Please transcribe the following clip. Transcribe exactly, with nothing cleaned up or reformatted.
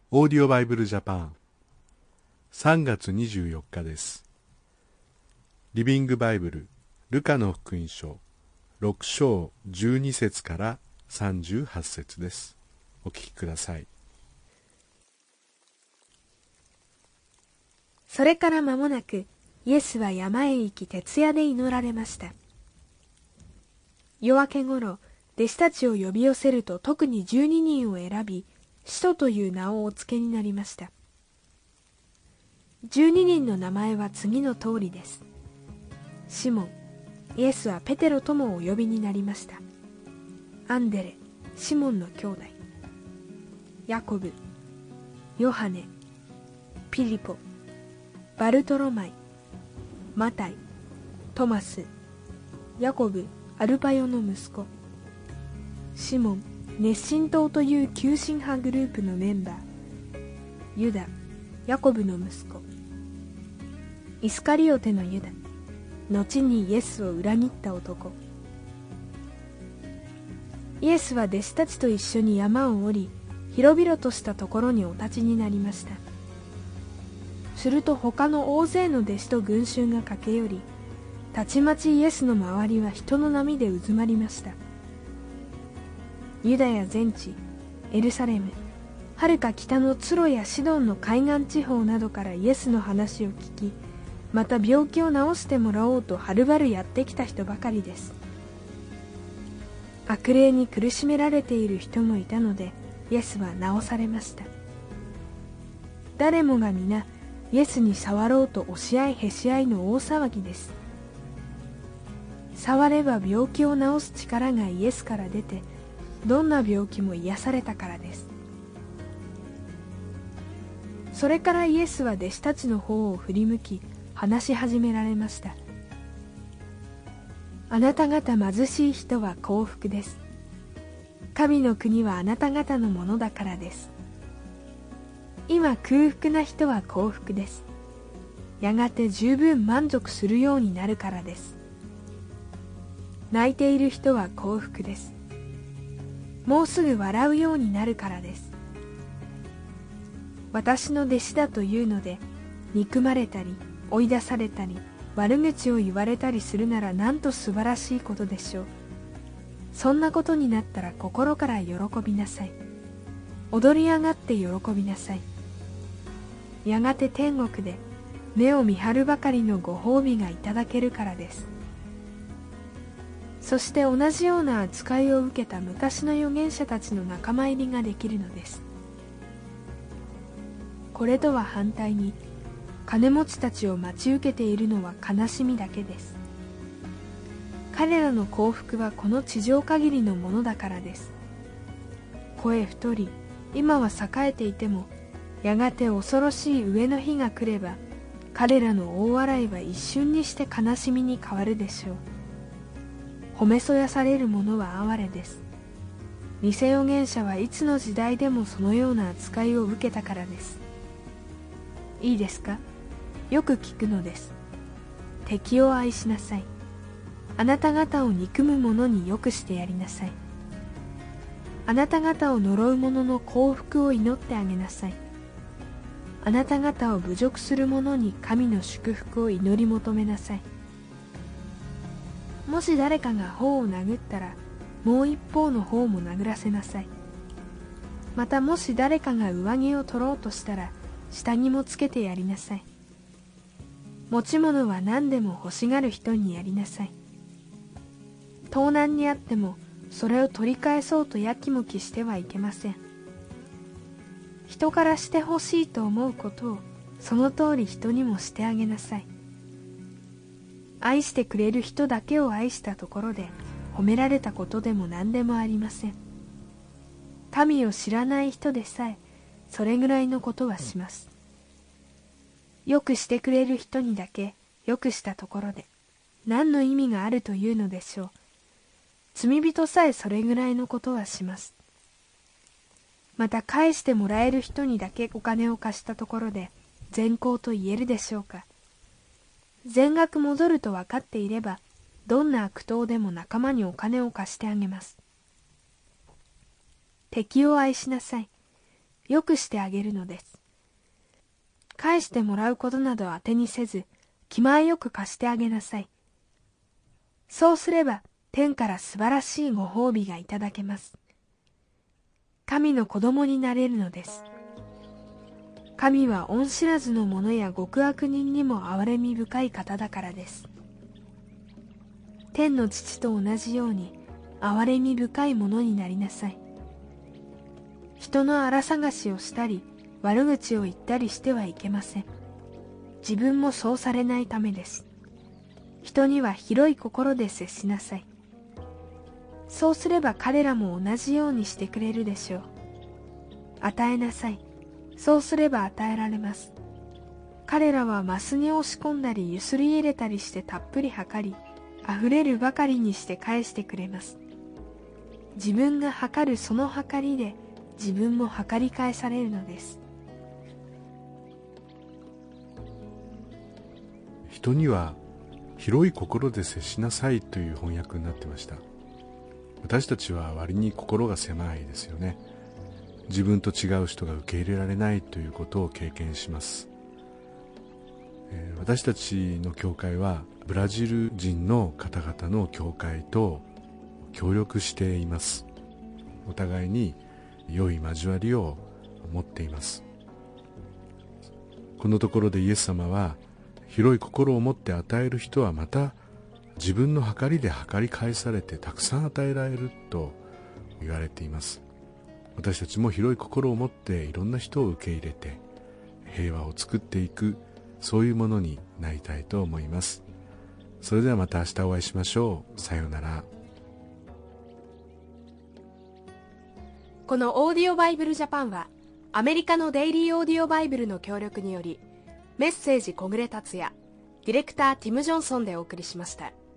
オーディオバイブルジャパンさんがつにじゅうよっかです。リビングバイブルルカの福音書ろく章じゅうに節からさんじゅうはち節です。お聞きください。 それから間もなくイエスは山へ行き徹夜で祈られました。夜明けごろ弟子たちを呼び寄せると特に十二人を選び使徒という名をお付けになりました。十二人の名前は次の通りです。シモン、イエスはペテロともお呼びになりました。アンデレ、シモンの兄弟、ヤコブ、ヨハネ、ピリポ、バルトロマイ、マタイ、トマス、ヤコブ、アルパヨの息子、シモン、熱心党という急進派グループのメンバー、ユダ、ヤコブの息子、イスカリオテのユダ、後にイエスを裏切った男。イエスは弟子たちと一緒に山を降り、広々としたところにお立ちになりました。すると他の大勢の弟子と群衆が駆け寄り、たちまちイエスの周りは人の波で渦まりました。ユダヤ全地、エルサレム、はるか北のツロやシドンの海岸地方などからイエスの話を聞き、また病気を治してもらおうとはるばるやってきた人ばかりです。悪霊に苦しめられている人もいたので、イエスは治されました。誰もが皆イエスに触ろうと押し合いへし合いの大騒ぎです。触れば病気を治す力がイエスから出て、どんな病気も癒されたからです。それからイエスは弟子たちの方を振り向き話し始められました。あなた方貧しい人は幸福です。神の国はあなた方のものだからです。今空腹な人は幸福です。やがて十分満足するようになるからです。泣いている人は幸福です。もうすぐ笑うようになるからです。私の弟子だというので憎まれたり追い出されたり悪口を言われたりするならなんと素晴らしいことでしょう。そんなことになったら心から喜びなさい。踊り上がって喜びなさい。やがて天国で目を見張るばかりのご褒美がいただけるからです。そして同じような扱いを受けた昔の預言者たちの仲間入りができるのです。これとは反対に金持ちたちを待ち受けているのは悲しみだけです。彼らの幸福はこの地上限りのものだからです。声太り今は栄えていても、やがて恐ろしい上の日が来れば彼らの大笑いは一瞬にして悲しみに変わるでしょう。褒めそやされる者は哀れです。偽預言者はいつの時代でもそのような扱いを受けたからです。いいですか？よく聞くのです。敵を愛しなさい。あなた方を憎む者によくしてやりなさい。あなた方を呪う者の幸福を祈ってあげなさい。あなた方を侮辱する者に神の祝福を祈り求めなさい。もし誰かが頬を殴ったら、もう一方の方も殴らせなさい。またもし誰かが上着を取ろうとしたら、下着もつけてやりなさい。持ち物は何でも欲しがる人にやりなさい。盗難にあっても、それを取り返そうとやきもきしてはいけません。人からしてほしいと思うことを、その通り人にもしてあげなさい。愛してくれる人だけを愛したところで、褒められたことでも何でもありません。神を知らない人でさえ、それぐらいのことはします。よくしてくれる人にだけ、よくしたところで、何の意味があるというのでしょう。罪人さえそれぐらいのことはします。また返してもらえる人にだけお金を貸したところで、善行と言えるでしょうか。全額戻ると分かっていれば、どんな悪党でも仲間にお金を貸してあげます。敵を愛しなさい。 よくしてあげるのです。返してもらうことなど当てにせず、気前よく貸してあげなさい。そうすれば天から素晴らしいご褒美がいただけます。神の子供になれるのです。神は恩知らずの者や極悪人にも憐れみ深い方だからです。天の父と同じように憐れみ深いものになりなさい。人の荒探しをしたり悪口を言ったりしてはいけません。自分もそうされないためです。人には広い心で接しなさい。そうすれば彼らも同じようにしてくれるでしょう。与えなさい。そうすれば与えられます。彼らはマスに押し込んだりゆすり入れたりしてたっぷり計り、あふれるばかりにして返してくれます。自分が計るその計りで自分も計り返されるのです。 人には広い心で接しなさいという翻訳になってました。私たちは割に心が狭いですよね。自分と違う人が受け入れられないということを経験します。えー、私たちの教会はブラジル人の方々の教会と協力しています。お互いに良い交わりを持っています。このところでイエス様は、広い心を持って与える人はまた自分の計りで計り返されてたくさん与えられると言われています。私たちも広い心を持っていろんな人を受け入れて平和を作っていく、そういうものになりたいと思います。それではまた明日お会いしましょう。さようなら。 このオーディオバイブルジャパンはアメリカのデイリーオーディオバイブルの協力により、メッセージ小暮達也、ディレクターティム・ジョンソンでお送りしました。